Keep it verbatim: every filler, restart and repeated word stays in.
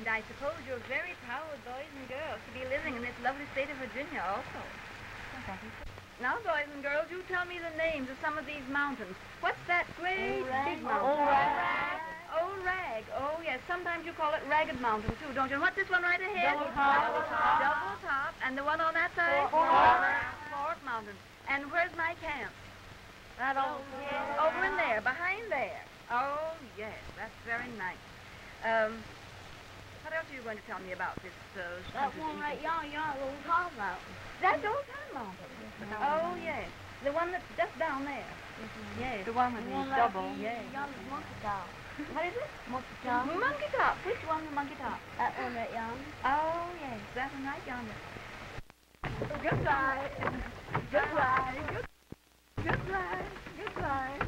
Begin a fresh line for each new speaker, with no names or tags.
And I suppose you're very proud, boys and girls, to be living in this lovely state of Virginia also. Now, boys and girls, you tell me the names of some of these mountains. What's that great big mountain?
Old Rag.
Old Rag. Oh, yes. Sometimes you call it Ragged Mountain, too, don't you? And what's this one right ahead?
Double Top.
Double Top. Double Top. And the one on that side?
Fork.
Fork Mountain. And where's my camp?
That old
yeah. Over in there, behind there. Oh, yes. That's very nice. Um, what else are you going to tell me about this? Uh,
That one right yonder, yonder, Old Top Mountain.
That's Old Town Mountain. Oh, yes. The one that's just down there. Mm-hmm. Yes.
The one with the double.
Yes. Yonder's Monkey Top.
What is it?
Monkey Top.
Monkey Top. Which one, the Monkey Top?
That one right yonder.
Oh, yes. That one right yonder.
Goodbye.
Goodbye. Good, goodbye. Goodbye.